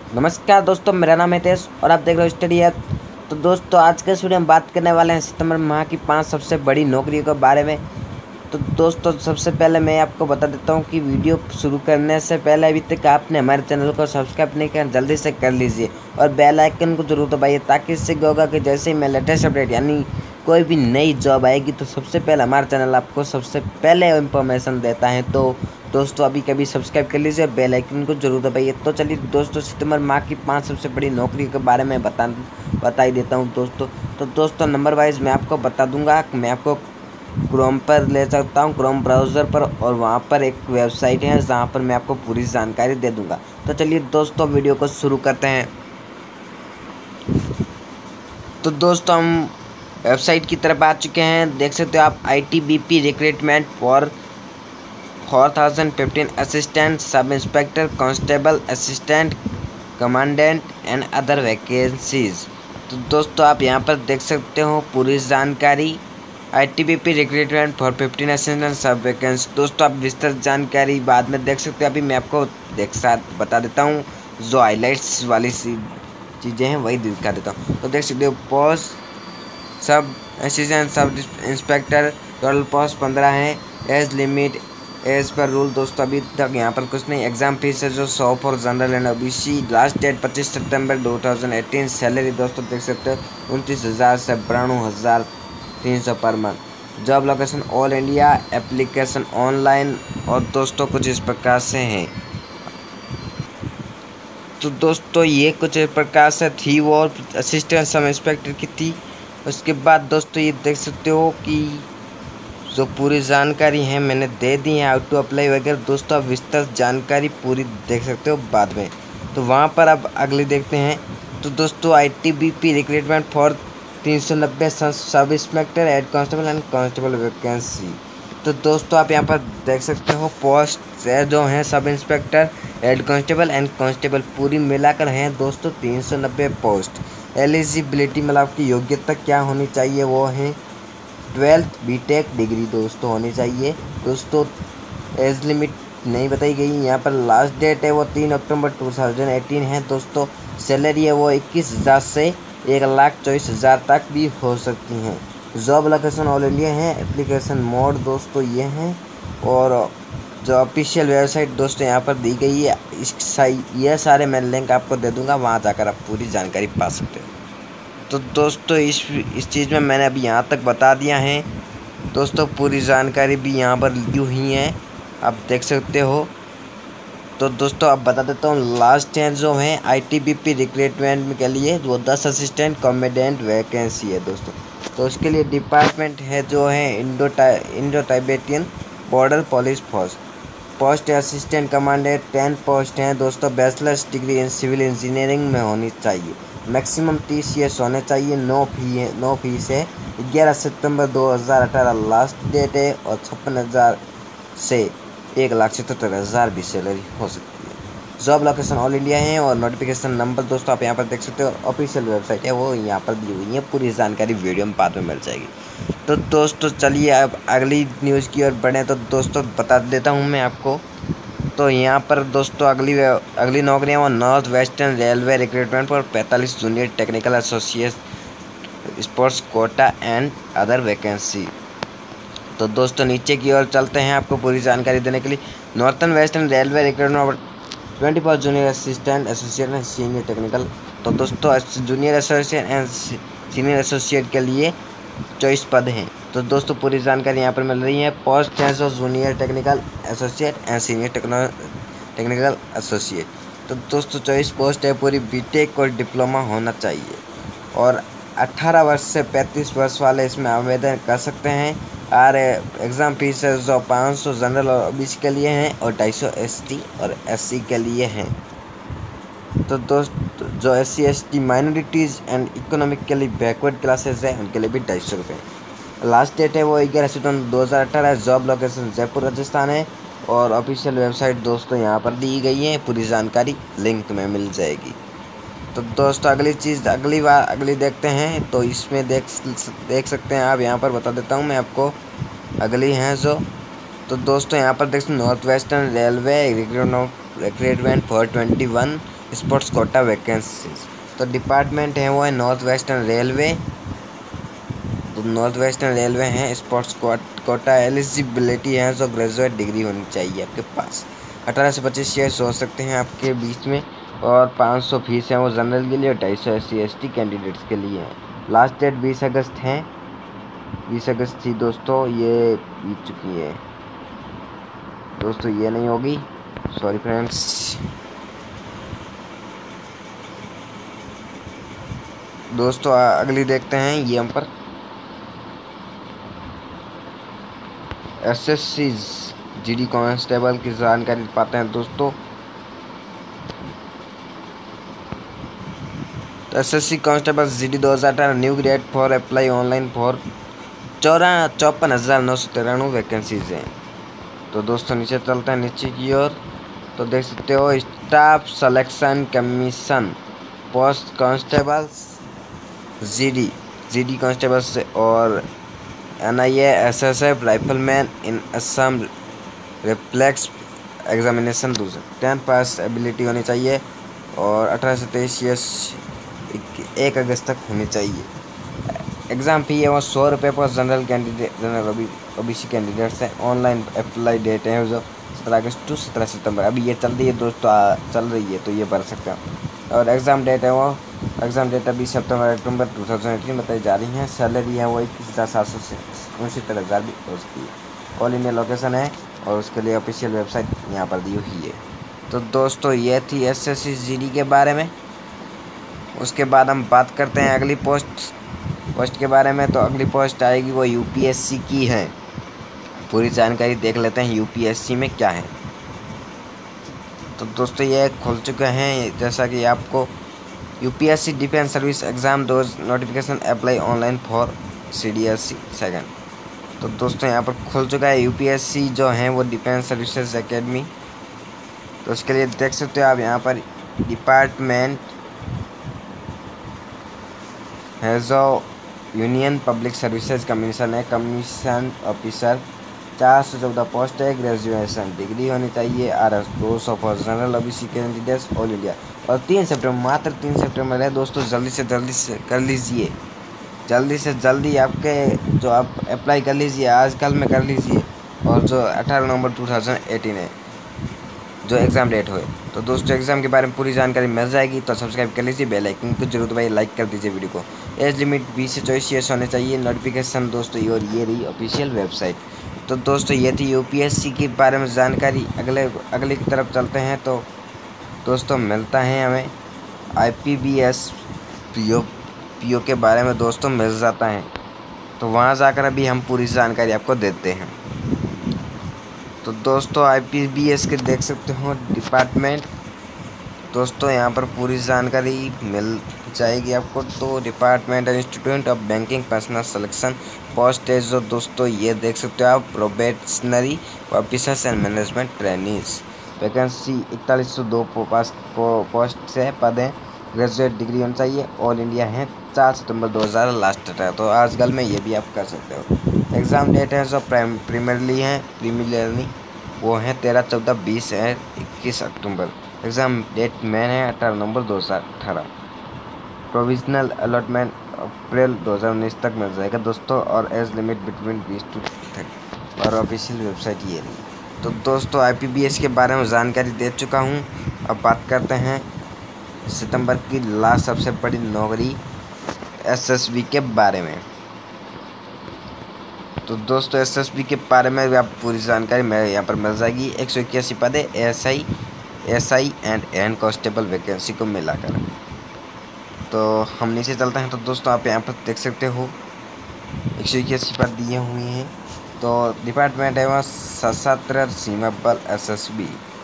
नमस्कार दोस्तों, मेरा नाम है हितेश और आप देख रहे हो स्टडी ऐप। तो दोस्तों, आज के इस वीडियो में बात करने वाले हैं सितंबर माह की 5 सबसे बड़ी नौकरियों के बारे में। तो दोस्तों, सबसे पहले मैं आपको बता देता हूं कि वीडियो शुरू करने से पहले अभी तक आपने हमारे चैनल को सब्सक्राइब नहीं किया, जल्दी से कर लीजिए और बेल आइकन को जरूर दबाइए, ताकि इससे क्या होगा कि जैसे ही मैं लेटेस्ट अपडेट यानी कोई भी नई जॉब आएगी तो सबसे पहले हमारा चैनल आपको सबसे पहले इंफॉर्मेशन देता है। तो दोस्तों, अभी कभी सब्सक्राइब कर लीजिए और बेल आइकन को जरूर दबाइए। तो चलिए दोस्तों, सितंबर माह की 5 सबसे बड़ी नौकरी के बारे में बता ही देता हूँ दोस्तों। तो दोस्तों, नंबर वाइज मैं आपको बता दूंगा। मैं आपको क्रोम पर ले सकता हूँ, क्रोम ब्राउज़र पर, और वहाँ पर एक वेबसाइट है जहाँ पर मैं आपको पूरी जानकारी दे दूँगा। तो चलिए दोस्तों, वीडियो को शुरू करते हैं। तो दोस्तों, हम वेबसाइट की तरफ आ चुके हैं। देख सकते हो आप, ITBP recruitment for 4015 assistant sub inspector constable assistant commandant and other vacancies. तो दोस्तों, आप यहाँ पर देख सकते हो पूरी जानकारी। ITBP recruitment for 15 assistant sub vacancy. दोस्तों, आप विस्तृत जानकारी बाद में देख सकते हो, अभी मैं आपको बता देता हूँ। जो हाईलाइट्स वाली चीज़ें हैं वही दिखा देता हूँ। तो देख सकते हो, पोस्ट सब assistant sub inspector, total post 15 हैं। Age limit as per rule. दोस्तों, अभी तक यहाँ पर कुछ नहीं। एग्जाम फीस है जो 100 for general and OBC। Last date 25 सितंबर 2018। सैलरी दोस्तों देख सकते हो 29,000 से 92,300 per month. Job location all India, application online. और दोस्तों, कुछ इस प्रकार से हैं। तो दोस्तों, ये कुछ इस प्रकार से थी वो असिस्टेंट सब इंस्पेक्टर की थी। उसके बाद दोस्तों, ये देख सकते हो कि जो पूरी जानकारी है मैंने दे दी है, हाउ टू अप्लाई वगैरह। दोस्तों, आप विस्तृत जानकारी पूरी देख सकते हो बाद में। तो वहाँ पर अब अगली देखते हैं। तो दोस्तों, ITBP recruitment for 390 sub inspector head constable and constable vacancy. तो दोस्तों, आप यहाँ पर देख सकते हो पोस्ट जो हैं sub inspector head constable and constable पूरी मिलाकर हैं दोस्तों 390 पोस्ट। एलिजिबिलिटी मतलब आपकी योग्यता क्या होनी चाहिए, वो है 12th BTech डिग्री दोस्तों होनी चाहिए। दोस्तों, एज लिमिट नहीं बताई गई यहाँ पर। लास्ट डेट है वो 3 अक्टूबर 2018 है दोस्तों। सैलरी है वो 21,000 से 1,24,000 तक भी हो सकती हैं। जॉब लोकेशन ऑल इंडिया है। एप्लीकेशन मोड दोस्तों ये हैं। और जो ऑफिशियल वेबसाइट दोस्तों यहाँ पर दी गई है, ये सारे मैं लिंक आपको दे दूँगा, वहाँ जाकर आप पूरी जानकारी पा सकते हो। तो दोस्तों, इस चीज़ में मैंने अभी यहाँ तक बता दिया है दोस्तों। पूरी जानकारी भी यहाँ पर ली हुई है, आप देख सकते हो। तो दोस्तों, अब बता देता हूँ लास्ट ईयर जो है ITBP रिक्रूटमेंट के लिए वो 10 असिस्टेंट कॉम्बेडेंट वैकेंसी है दोस्तों। तो उसके लिए डिपार्टमेंट है जो है Indo Tibetan border police force. Post assistant commandant 10 post हैं दोस्तों। Bachelors degree in civil engineering में होनी चाहिए। मैक्सिमम 30 ईयर्स होने चाहिए। नो फीस है। 11 सितंबर 2018 लास्ट डेट है। और 56,000 से 1,77,000 भी सैलरी हो सकती है। जॉब लोकेशन ऑल इंडिया है। और नोटिफिकेशन नंबर दोस्तों आप यहाँ पर देख सकते हो। ऑफिशियल वेबसाइट है वो यहाँ पर दी हुई है। पूरी जानकारी वीडियो में बाद में मिल जाएगी। तो दोस्तों, चलिए अब अगली न्यूज़ की ओर बढ़ें। तो दोस्तों, बता देता हूँ मैं आपको। तो यहाँ पर दोस्तों अगली नौकरियाँ वो नॉर्थ वेस्टर्न रेलवे रिक्रूटमेंट पर 45 junior technical associate sports quota and other vacancy. तो दोस्तों, नीचे की ओर चलते हैं आपको पूरी जानकारी देने के लिए। Northern western railway recruitment 24 junior assistant associate and senior technical. तो दोस्तों, junior associate and senior associate के लिए 24 पद हैं। तो दोस्तों, पूरी जानकारी यहाँ पर मिल रही है। पोस्ट है जो junior technical associate and senior technical associate. तो दोस्तों, 24 पोस्ट है। पूरी BTech और डिप्लोमा होना चाहिए। और 18 वर्ष से 35 वर्ष वाले इसमें आवेदन कर सकते हैं। और एग्ज़ाम फीस है जो 500 जनरल और OBC के लिए हैं और 250 ST और SC के लिए हैं। तो दोस्त, जो SC ST minorities and economically backward classes हैं उनके लिए भी 250 रुपये। लास्ट डेट है वो 11 सितंबर 2018। जॉब लोकेशन जयपुर राजस्थान है। और ऑफिशियल वेबसाइट दोस्तों यहाँ पर दी गई है। पूरी जानकारी लिंक में मिल जाएगी। तो दोस्तों, अगली देखते हैं। तो इसमें देख सकते हैं आप, यहाँ पर बता देता हूँ मैं आपको अगली हैं जो। तो दोस्तों, यहाँ पर देख सकते north western railway recruitment for 21 sports quota vacancies. तो डिपार्टमेंट है वो है नॉर्थ वेस्टर्न रेलवे। तो नॉर्थ वेस्टर्न रेलवे हैं। स्पोर्ट्स कोटा एलिजिबिलिटी है जो ग्रेजुएट डिग्री होनी चाहिए आपके पास। 18 से 25 ईयर्स हो सकते हैं आपके बीच में। और 500 फीस है वो जनरल के लिए और 250 SC/ST कैंडिडेट्स के लिए है। लास्ट डेट 20 अगस्त है। 20 अगस्त थी दोस्तों, ये बीत चुकी है दोस्तों, ये नहीं होगी, सॉरी फ्रेंड्स। दोस्तों अगली देखते हैं ये हम पर SSC GD कांस्टेबल की जानकारी पाते हैं दोस्तों। तो SSC constable GD 2018 new grade for apply online for 54,993 vacancies हैं। तो दोस्तों नीचे चलते हैं नीचे की ओर। तो देख सकते हो staff selection commission post constables GD constables और NIA SSF rifleman in Assam rifles examination 10 pass ability होनी चाहिए और 18 से 23 ईयर्स 1 अगस्त तक होनी चाहिए। एग्ज़ाम फी है वो 100 रुपये पर जनरल OBC कैंडिडेट्स हैं। ऑनलाइन अप्लाई डेट है जो 17 अगस्त टू 17 सितंबर। अभी ये चल रही है दोस्तों, चल रही है, तो ये भर सकते हैं। और एग्ज़ाम डेट है वो अभी सितंबर अक्टूबर 2018 बताई जा रही हैं। सैलरी है वो 21,700 से 69,000 भी हो सकती है। ऑल इंडिया लोकेशन है और उसके लिए ऑफिशियल वेबसाइट यहाँ पर दी हुई है। तो दोस्तों ये थी SSC GD के बारे में। उसके बाद हम बात करते हैं अगली पोस्ट के बारे में। तो अगली पोस्ट आएगी वो UPSC की है। पूरी जानकारी देख लेते हैं UPSC में क्या है। तो दोस्तों ये खुल चुके हैं, जैसा कि आपको UPSC डिफेंस सर्विस एग्ज़ाम डोज notification apply online for CDSC second. तो दोस्तों यहाँ पर खुल चुका है UPSC जो है वो डिफेंस सर्विसेज एकेडमी। तो उसके लिए देख सकते हो आप यहाँ पर डिपार्टमेंट है जो यूनियन पब्लिक सर्विसेज कमीशन है। कमीशन ऑफिसर 414 पोस्ट है। ग्रेजुएशन डिग्री होनी चाहिए। RS 200 for general OBC candidates all India. और 3 सितंबर, मात्र 3 सितंबर है दोस्तों, जल्दी से कर लीजिए। जल्दी से जल्दी आपके जो आप अप्लाई कर लीजिए, आजकल में कर लीजिए। और जो 18 नवंबर 2018 है जो एग्ज़ाम डेट हुए। तो दोस्तों एग्ज़ाम के बारे में पूरी जानकारी मिल जाएगी, तो सब्सक्राइब कर लीजिए, बेल आइकन को जरूर दबाइए, लाइक कर दीजिए वीडियो को। एज लिमिट 20 से 24 ईयर्स होने चाहिए। नोटिफिकेशन दोस्तों और ये रही ऑफिशियल वेबसाइट। तो दोस्तों ये थी UPSC के बारे में जानकारी। अगले की तरफ चलते हैं। तो दोस्तों मिलता है हमें IPBS PO के बारे में दोस्तों मिल जाता है। तो वहाँ जाकर अभी हम पूरी जानकारी आपको देते हैं। तो दोस्तों IPBS के देख सकते हो डिपार्टमेंट। दोस्तों यहाँ पर पूरी जानकारी मिल जाएगी आपको। तो department institute of banking personnel selection post है जो दोस्तों ये देख सकते हो आप probationary officers and management trainees. Vacancy 4102 post से पद हैं। ग्रेजुएट डिग्री होनी चाहिए। ऑल इंडिया है। 4 सितंबर 2000 लास्ट है, तो आजकल में ये भी आप कर सकते हो। एग्ज़ाम डेट है जो प्रीमियरली वो है 13, 14, 20 है 21 अक्टूबर। एग्ज़ाम डेट मेन है 18 नवंबर 2018। प्रोविजनल अलॉटमेंट अप्रैल 2019 तक मिल जाएगा दोस्तों। और एज लिमिट बिटवीन 20 to 30 और ऑफिशियल वेबसाइट ये रही। तो दोस्तों IPBS के बारे में जानकारी दे चुका हूँ। अब बात करते हैं सितंबर की लास्ट सबसे बड़ी नौकरी SSB के बारे में। तो दोस्तों SSB के बारे में आप पूरी जानकारी मेरे यहाँ पर मिल जाएगी। 181 पद है SI and an constable vacancy को मिलाकर। तो हम नीचे चलते हैं। तो दोस्तों आप यहाँ पर देख सकते हो 181 पद दिए हुए हैं। तो डिपार्टमेंट है वहाँ सशस्त्र सीमा बल SSB।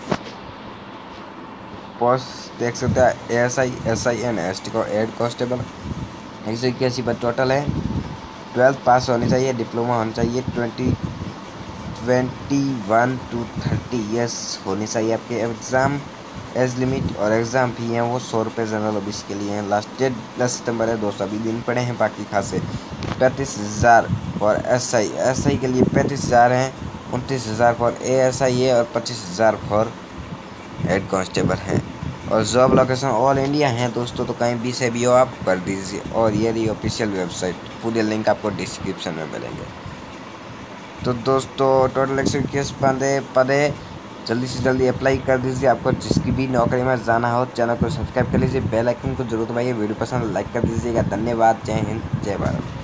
पोस्ट देख सकते हैं ASI SI एंड ST को हेड कांस्टेबल। 181 पद टोटल है। 12th पास होनी चाहिए। डिप्लोमा होना चाहिए। 21 to 30 ईयर्स होनी चाहिए आपके। एग्ज़ाम एज लिमिट और एग्ज़ाम फी है वो 100 रुपये जनरल OBC के लिए हैं। लास्ट डेट 10 सितंबर है दोस्तों, अभी दिन पड़े हैं बाकी खासे। 35,000 फॉर SI के लिए 35,000 हैं। 29,000 फॉर ASI है और 25,000 फॉर हेड कांस्टेबल हैं। और जॉब लोकेशन ऑल इंडिया है दोस्तों, तो कहीं भी से भी हो आप कर दीजिए। और ये रही ऑफिशियल वेबसाइट, पूरे लिंक आपको डिस्क्रिप्शन में मिलेंगे। तो दोस्तों टोटल 121 पदे जल्दी से जल्दी अप्लाई कर दीजिए। आपको जिसकी भी नौकरी में जाना हो चैनल को सब्सक्राइब कर लीजिए, बेल आइकन को जरूर दबाइए, वीडियो पसंद लाइक कर दीजिएगा। धन्यवाद, जय हिंद, जय भारत।